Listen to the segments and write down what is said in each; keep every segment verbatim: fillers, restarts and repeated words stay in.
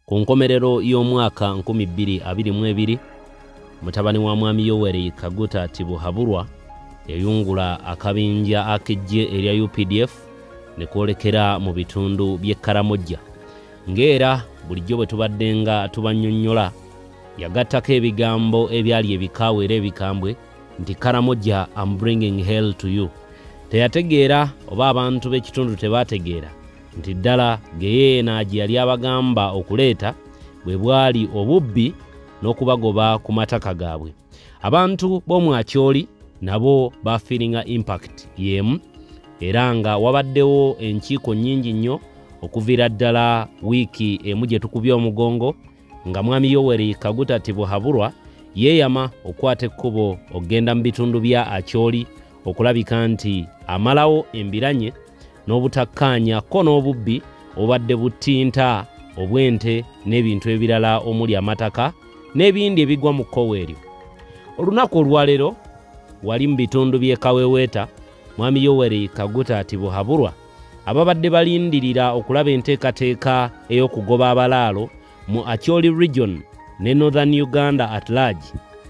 ku nkomerero y'omwaka nkumi bbiri abiri mu ebiri mutabani wa mwami Yoweri Kaguta Tibuhaburwa yayungula akabinja akejje erya U P D F ne kwolekera mu bitundu by'e Karamoja. Ngera bulijjo bwe tubadde nga tubannyonnyola yagattako ebigambo ebyali ebikaawe era ebikambwe nti Karamoja, I'm bringing hell to you. Teyategeera oba abantu b'ekitundu tebategeera nti ddala geye naaji yali abagamba okuleeta bwe bwali obubbi n'okubagoba ku mataka gaabwe. Abantu b'omwakyoli nabo bafiringa impact yemu era nga wabaddewo enkiiko nnyingi nnyo okuviira ddala wiiki emu gye tukubye omugongo nga mwami Yoweri Kaguta Tibuhaburwa yeeyama okwata ekkubo okgenda mu bitundu bya Akyoli okulabika nti amalawo embiranye n'obutakkaanya ko n'obubbi obadde buttinta obwente n'ebintu ebirala omuli amataka n'ebindi ebigwa mu kkowe eryo. Olunaku olwaleero wali mu bitundu by'e Kaweweeta mwami Yoweri Kaguta Tibuhaburwa ababadde balindirira okulaba enteekateeka ey'okugoba abalaalo mu Akyoli region ne Northern Uganda at large.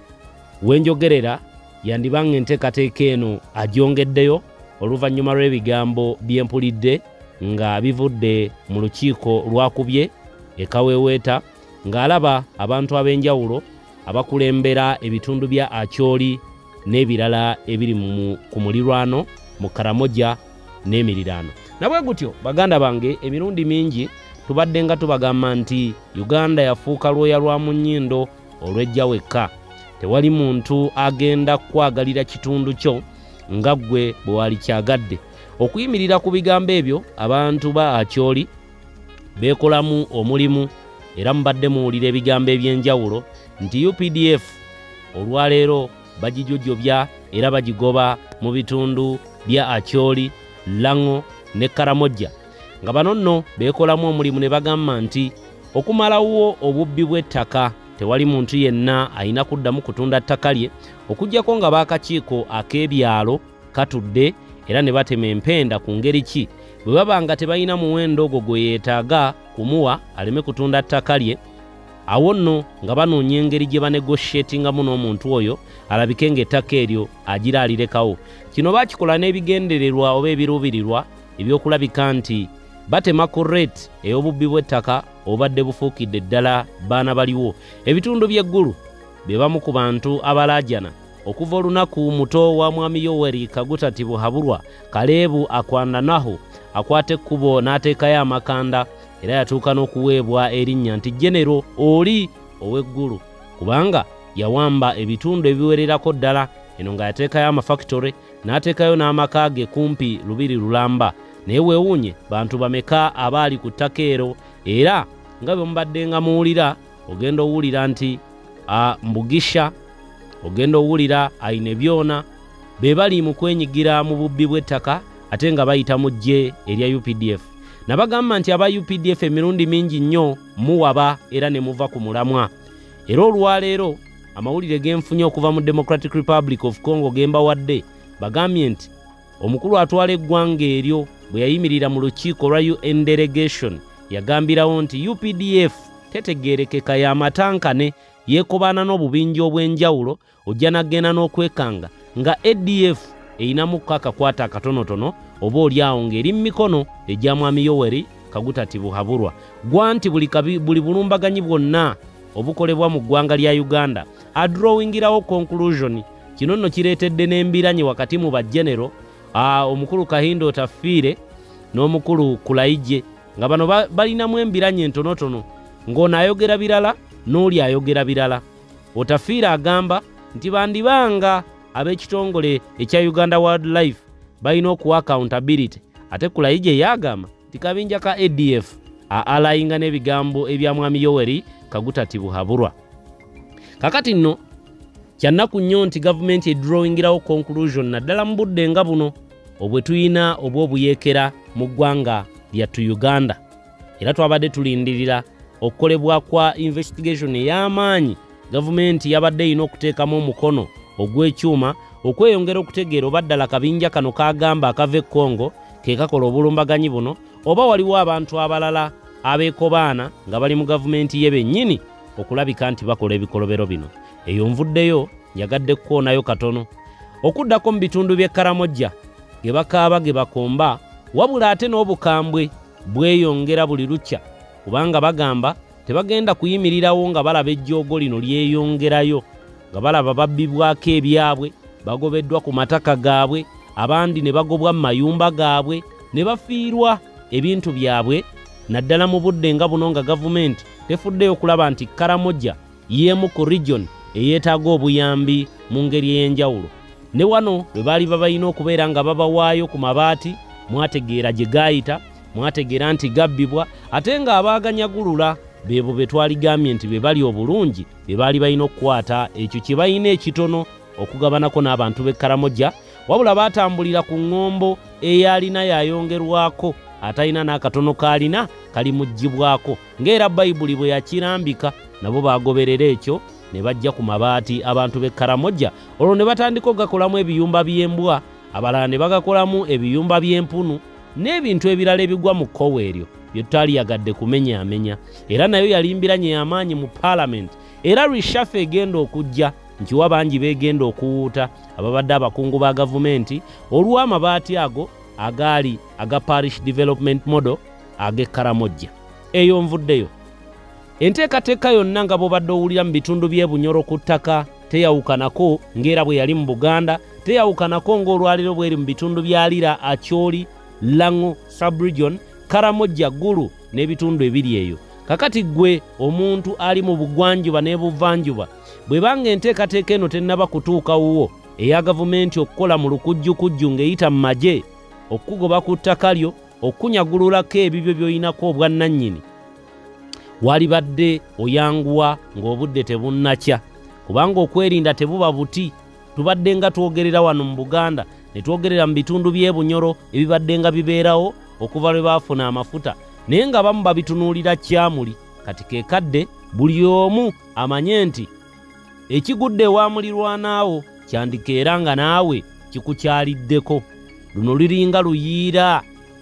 Wenjogerera yandibanga enteekateeka eno agyongeddeyo oluvannyuma lw'ebigambo by'empulidde nga bivudde mu lukiiko lwakubye e Kaweweeta ng'alaba abantu ab'enjawulo abakulembera ebitundu bya Akyoli n'ebirala ebiri ku mulirwano mu Karamoja n'emiriraano. Nabwe gutyo baganda bange emirundi mingi tubadde nga tubagamba nti Uganda yafuuka lwoya lwa mu nnyindo olw'ejja wekka. Tewali muntu agenda kwagalira kitundu kyo nga ggwe bwe wali kyagadde. Okuyimirira ku bigambo ebyo abantu ba Akyoli beekolamu omulimu era mubadde muwulira ebigambo eby'enjawulo nti U P D F olwaleero bagijujjobya era bagigoba mu bitundu bya Akyoli, Lango ne Karamoja. Nga bano nno beekolamu omulimu ne bagamba nti okumalawo obubbi bw'ettaka tewali muntu yenna ayina kuddamu kutunda ttaka lye okuggyako nga baakakiiko ak'ebyalo katudde era ne batema empenda ku ngeri ki bwe baba nga tebalina muwendo ogwo gwe yeetaaga kumuwa aleme kutunda ttaka lye. Awo nno nga banoonya engeri gye banegotiatingamu n'omuntu oyo alabike ng'ettaka eryo agira alirekawo. Kino baakikola n'ebigendererwa oba ebiruubirirwa ebyokulabika nti batema ku rate ey'obubbi bw'ettaka obadde bufuukidde ddala baana baliwo. Ebitundu by'eggulu be bamu ku bantu abalaajana okuva olunaku muto wa mwami Yoweri Kaguta Tibuhaburwa Kaleebu akwandanaho akwata ekkubo n'ateekayo amakanda era yatuuka n'okuweebwa erinnya nti genero oli ow'eggulu kubanga yawamba ebitundu ebiwererako ddala. Eno nga yateekayo amafactory n'ateekayo n'amaka ge kumpi lubiri lulamba. Naye weewuunye bantu bameka abaali ku ttaka ero era nga bwe mubadde nga muwulira ogenda owulira nti Mbugisha, ogenda owulira ayina byona be bali mu kwenyigira mu bubbi bw'ettaka ate nga bayita mu ggye erya U P D F. Nabagamba nti aba U P D F emirundi mingi nnyo muwaba era ne muva ku mulamwa. Era olwaleero amawulire genfunye okuva mu Democratic Republic of Congo gemba wadde bagambye nti omukulu atwala eggwanga eryo bwe yayimirira mu lukiiko lwa U N delegation yagambirawo nti U P D F tetegeerekeka ya matankane yeekobana n'obubinja obw'enjawulo ojja nagenda n'okwekanga nga A D F eyinamu akakwata akatonotono oba oli awo ng'eri mu mikono egya mwami Yoweri Kaguta Tibuhaburwa. Gwa nti buli, buli bulumbaganyi bwonna obukolebwa mu ggwanga lya Uganda adrawingirawo conclusion. Kino nno kireetedde n'embiranye wakati mu bagenero omukulu Kahindo Tafiire n'omukulu Kulaije nga bano balinamu embiranye entonotono ng'ono ayogera birala n'oli ayogera birala. Otafiire agamba nti bandibanga ab'ekitongole ekya Uganda Wildlife balina okuwa accountability ate Kulaije yagamba nti kabinja ka A D F alayinga n'ebigambo ebya mwami Yoweri Kaguta Tibuhaburwa. Kakati nno kyannaku nnyo nti gavumenti edrawingirawo conclusion naddala mu budde nga buno obwe tuyina obw'obuyeekera mu ggwanga lyattu Uganda. Era twabadde tulindirira okukolebwa kwa investigation ey'amaanyi gavumenti yabadde ina okuteekamu omukono ogw'ekyuma okweyongera okutegeera oba ddala kabinja kano kagamba akava e Congo ke kakola obulumbaganyi buno oba waliwo abantu abalala abeeko baana nga bali mu gavumenti ye bennyini okulabika nti bakola ebikolobero bino. Eyo nvuddeyo njagadde kukoonayo katono okuddako mu bitundu by'e Karamoja ge bakaaba ge bakomba, wabula ate n'obukambwe bweyongera buli lukya kubanga bagamba tebagenda kuyimirirawo nga balaba ejjoogo lino lyeyongerayo, nga balaba babbibwako ebyabwe, bagobeddwa ku mataka gaabwe, abandi ne bagobwa mu mayumba gaabwe ne bafiirwa ebintu byabwe, naddala mu budde nga buno nga gavumenti tefuddeyo okulaba nti Karamoja y'emu ku region eyeetaaga obuyambi mu ngeri ey'enjawulo. Ne wano bwe baali babalina okubeera nga babawaayo ku mabaati, mwategeera gye gaayita, mwategeera nti gabbibwa, ate nga abaaganyagulula beebo be twaligambye nti be bali obulungi, be baali balina okukwata ekyo kye balina ekitono okugabanako n'abantu b'e Karamoja, wabula baatambulira ku ŋŋombo eyalina yayongerwako, atalina n'akatono kaalina kali muggyibwako, ng'era Bayibuli bwe yakirambika. Nabo baagoberera ekyo ne bajja ku mabaati abantu b'e Karamoja, olwo ne batandika okugakolamu ebiyumba by'embwa, abalala ne bagakolamu ebiyumba by'empunu n'ebintu ebirala ebigwa mu kkowe eryo bye tutaliyagadde kumenyaamenya. Era nayo yalimbiranye y'amaanyi mu Parliament, era reshuffle egenda okujja nkiwa bangi beegenda okuwuuta ababadde abakungu ba gavumenti olw'amabaati ago agaali aga Parish Development Model ag'e Karamoja. Eyo nvuddeyo. Enteekateeka yonna nga bw'obadde owulira mu bitundu by'e Bunyoro ku ttaka teyawukanako ng'era bwe yali mu Buganda, teyawukanako ng'olwaliro bweri mu bitundu bya Lira, Acholi, Lango, Sub-region, Karamoja, Gulu n'ebitundu ebiri eyo. Kakati gwe omuntu ali mu bugwanjuba n'ebuvanjuba, bwe banga enteekateeka eno tennaba kutuuka wuwo eya gavumenti okukola mu lukujjukujju ng'eyita mu magye okugoba ku ttaka lyo okunyagululako ebibyo by'oyinako obwannannyini, walibadde oyanguwa ng'obudde tebunnakya, kubanga okwerinda tebuba buti. Tubadde nga twogerera wano mu Buganda ne twogerera mu bitundu by'e Bunyoro ebibadde nga bibeerawo okuva lwe baafuna amafuta, naye nga bamu babitunuulira kyamuli. Kati keekadde buli omu amanye nti ekigudde ewa mulirwanaawo kyandikeera nga naawe kikukyaliddeko. Luno lulinga luyiira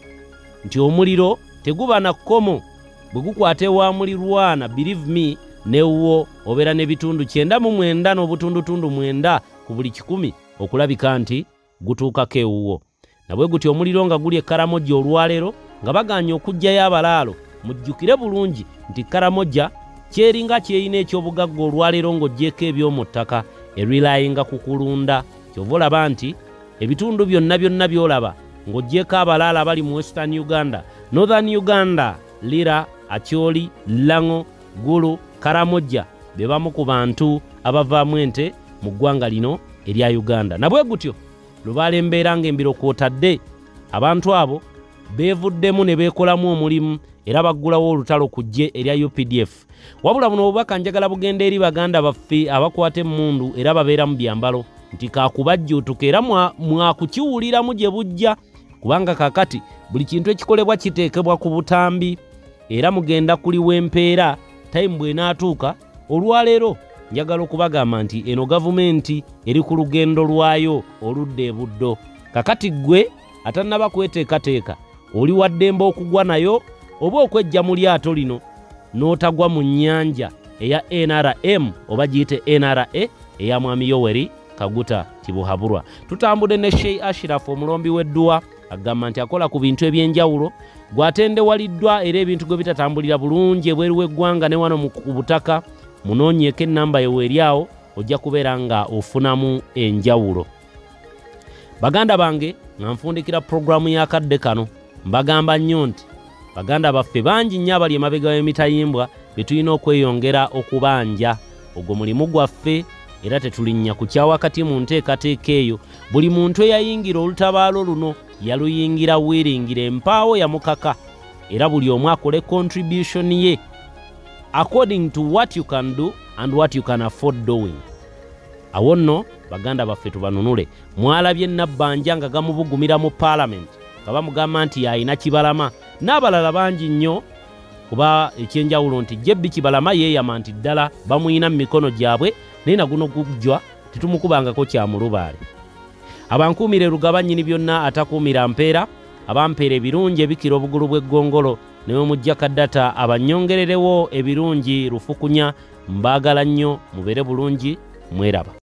nti omuliro teguba na kkomo, bwe gukwata ewa mulirwana, believe me, newo obeera n'ebitundu kyenda mu mwenda n'obutundutundu mwenda ku buli kikumi okulabika nti gutuukako ewuwo. Nabwe gutyo omuliro nga guli e Karamoja olwaleero nga baganye okuggyayo abalaalo, mujjukire bulungi nti Karamoja kyeringa kyeyina eky'obugagga olwaleero ng'oggyeko eby'omu ttaka erilayinga ku kulunda. Kyova olaba nti ebitundu byonna byonna by'olaba ng'oggyeko abalaalo abali mu Western Uganda, Northern Uganda, Lira, Acholi, Lango, Gulu, Karamoja be bamu ku bantu abavaamu ente mu ggwanga lino erya Uganda. Nabwe gutyo lubaala embeera ng'embiro kwotadde abantu abo beevuddemu ne beekolamu omulimu era baggulawo olutalo ku ggye erya U P D F. Wabula buno obubaka njagala bugenda eri baganda baffe abakwata emmundu era babeera mu byambalo nti kaakubajjuutuka era mwakukiwuliramu gye bujja, kubanga kaakati buli kintu ekikolebwa kiteekebwa ku butambi era mugenda kuliwa empeera time bw'enaatuuka. Olwaleero njagala okubagamba nti eno gavumenti eri ku lugendo lwayo oludda ebuddo. Kakati gwe atannaba kweteekateeka oli waddemba okugwa nayo oba okwejja mu lyato lino n'otagwa mu nnyanja eya N R M oba giyite N R A eya Mwami Yoweri Kaguta Tibuhaburwa. Tutambudde ne Sheikh Ashraf omulombi w'edduwa agamba nti akola ku bintu eby'enjawulo, gwatendewaliddwa era ebintu gwe bitatambulira bulungi ebweru w'eggwanga ne wano mu butaka. Munoonyeeko ennamba yeweeri awo ojja kubeera nga ofunamu enjawulo. Baganda bange nga nfundikira puroguramu y'akadde kano mbagamba nnyo nti baganda baffe bangi nnyo abali emabega w'emitayimbwa be tulina okweyongera okubanja. Ogwo mulimu gwaffe era tetulinnya kukya wakati mu nteekateeka eyo. Buli muntu eyayingira olutabaalo luno yaluyingira wiringira empaawo yamukaka, era buli omu akole contribution ye according to what you can do and what you can afford doing. Awo nno baganda baffe tubanunule. Mwalabye nabbanja nga gamubugumira mu Parliament nga bamugamba nti yalina Kibalama n'abalala bangi nnyo, kuba ekyenjawulo nti Jebbi Kibalama yeeyama nti ddala bamuyina mu mikono gyabwe naye naguno gujjwa tetumukubangako kyamulubaale. Abankuumire lugaba nnyini byonna atakuumira mpeera, abampeera ebirungi ebikira obugulu bw'eggongolo newe mujja kaddata abanyongererewo ebirungi lufukunya. Mbaagala nnyo mubeere bulungi, mweraba.